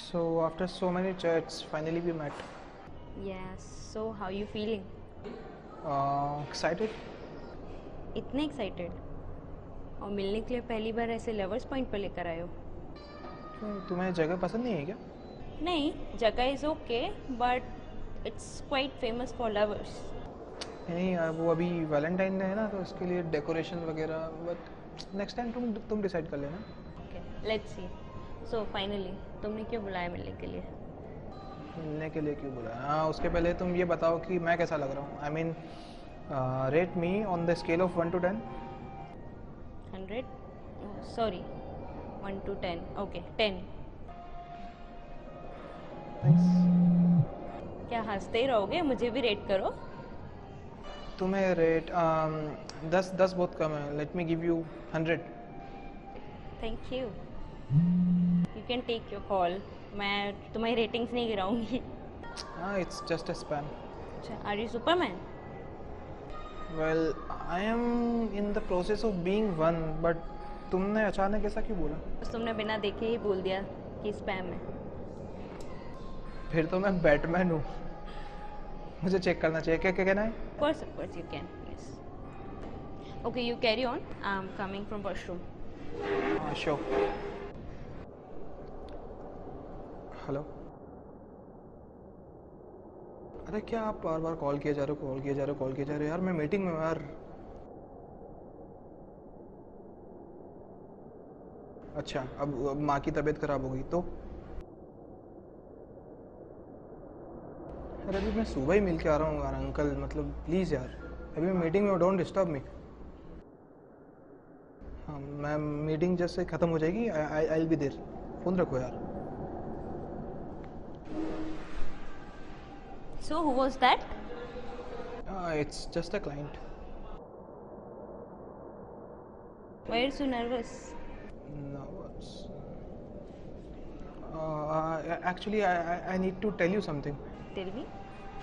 So after so many chats, finally we met. Yes. So how you feeling? Excited? इतने excited? और मिलने के लिए पहली बार ऐसे लवर्स पॉइंट पर लेकर आए हो? तुम्हें जगह पसंद नहीं है क्या? नहीं, जगह is okay but it's quite famous for lovers. नहीं वो अभी वैलेंटाइन डे है ना, तो इसके लिए डेकोरेशन वगैरह. बट नेक्स्ट टाइम तुम डिसाइड कर लेना. Okay, let's see. So finally तुमने क्यों बुलाया मिलने के लिए? मिलने के लिए क्यों बुलाया? हाँ, उसके पहले तुम ये बताओ कि मैं कैसा लग रहा हूँ. I mean rate me on the scale of 1 to 10. 100? Sorry, 1 to 10. Okay, 10. Thanks. क्या हंसते ही रहोगे? मुझे भी रेट करो. तुम्हें रेट 10 बहुत कम है. Let me give you 100. Thank you. You can take your call. मैं तुम्हारी रेटिंग्स नहीं गिराऊंगी. हाँ, इट्स जस्ट अ स्पैम. अच्छा, are you superman? Well, I am in the process of being one. But तुमने अचानक ऐसा क्यों बोला? बस तुमने बिना देखे ही बोल दिया कि स्पैम है. फिर तो मैं बैटमैन हूँ. मुझे चेक करना चाहिए. क्या क्या कहना है? Of course you can. Yes. Okay, you carry on. I'm coming from washroom. शो. हेलो. अरे क्या आप बार बार कॉल किए जा रहे हो यार. मैं मीटिंग में हूँ यार. अच्छा, अब माँ की तबीयत खराब होगी तो? अरे अभी मैं सुबह ही मिल के आ रहा हूँ यार अंकल. मतलब प्लीज़ यार, अभी मैं मीटिंग में. Don't disturb me. हाँ, मैं मीटिंग जैसे ख़त्म हो जाएगी I will be there. Phone रखो यार. So who was that? It's just a client. Why are you so nervous? No, actually, I need to tell you something. Tell me.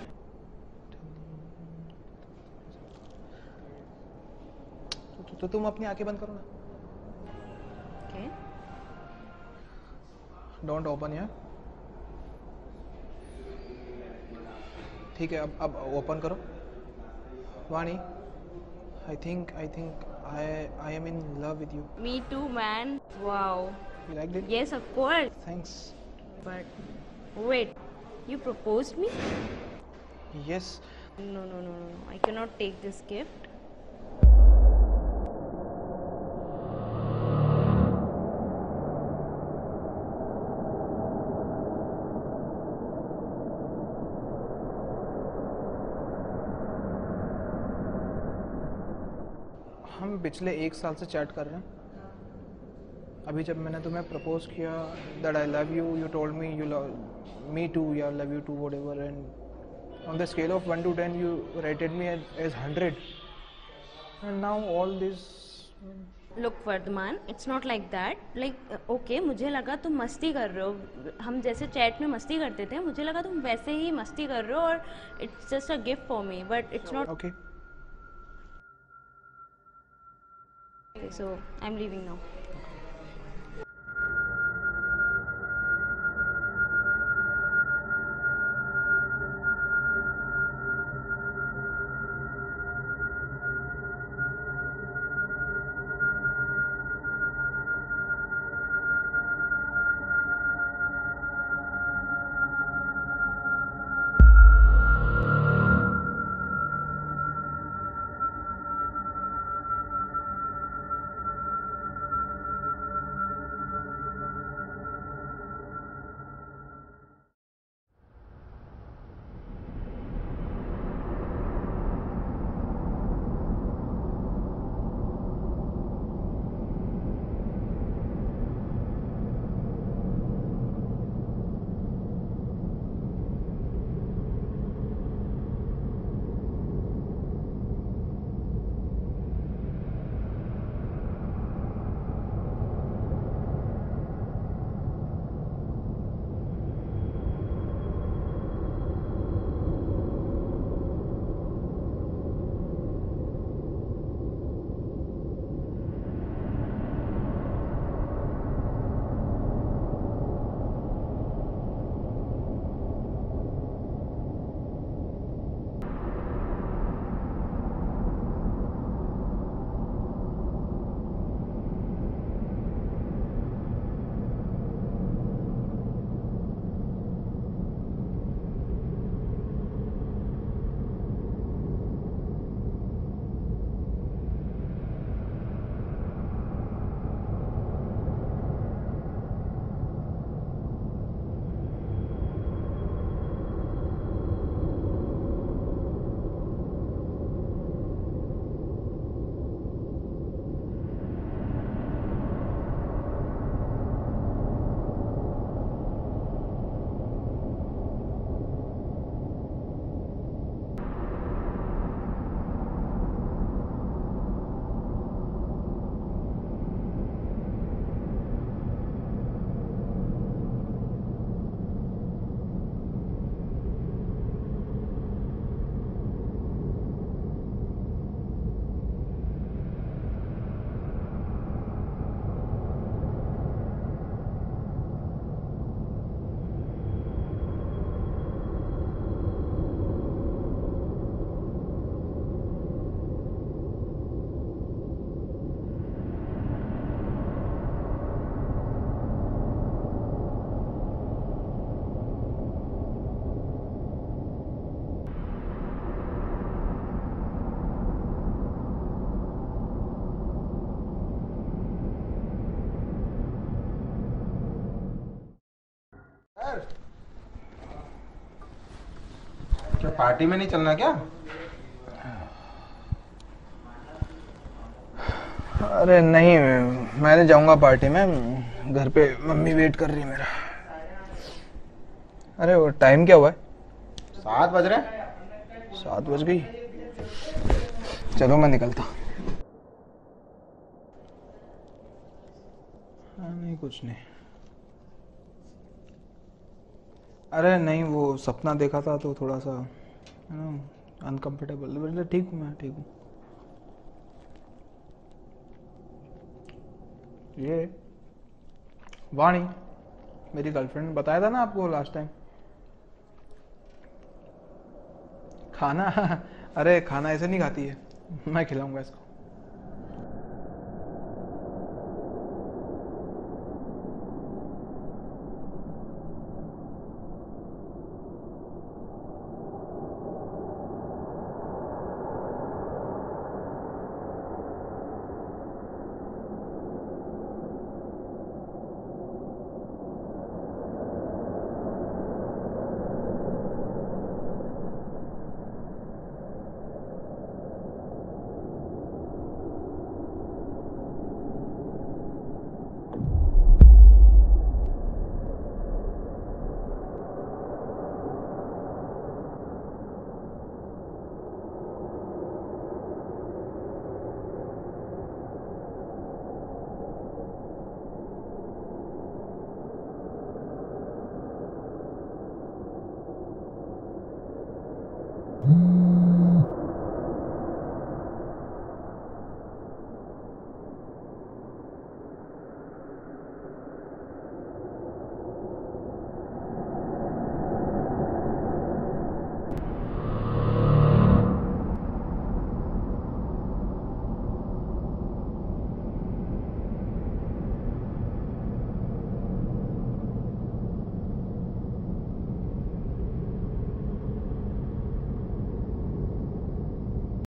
तो तुम अपनी आंखें बंद करो ना. Okay. डोंट ओपन यार. ठीक है, अब ओपन करो. वाणी, I am in love with you. Me too, man. Wow. You liked it? Yes, of course. Thanks. But wait, you proposed me? Yes. No. I cannot take this gift. हम पिछले 1 साल से chat कर रहे हैं. अभी जब मैंने तुम्हें प्रपोज किया that I love you, you told me you love me too या love you too whatever. And on the scale of 1 to 10 you rated me as 100. And now all this. Look, Vardhaman, it's not like that. Like, okay, मुझे लगा तुम मस्ती कर रहे हो. हम जैसे चैट में मस्ती करते थे, मुझे लगा तुम वैसे ही मस्ती कर रहे हो और it's just a gift for me, but it's not. Okay. Okay, so I'm leaving now. क्या पार्टी में नहीं चलना क्या? अरे नहीं, मैं नहीं जाऊंगा पार्टी में, घर पे मम्मी वेट कर रही है मेरा। अरे वो टाइम क्या हुआ है? 7 बज रहे। 7 बज गई। चलो मैं निकलता। नहीं कुछ नहीं। अरे नहीं, वो सपना देखा था तो थोड़ा सा अनकंफर्टेबल। ठीक हूँ, मैं ठीक हूँ। ये वाणी, मेरी गर्लफ्रेंड, बताया था ना आपको लास्ट टाइम। खाना अरे खाना ऐसे नहीं खाती है, मैं खिलाऊंगा इसको।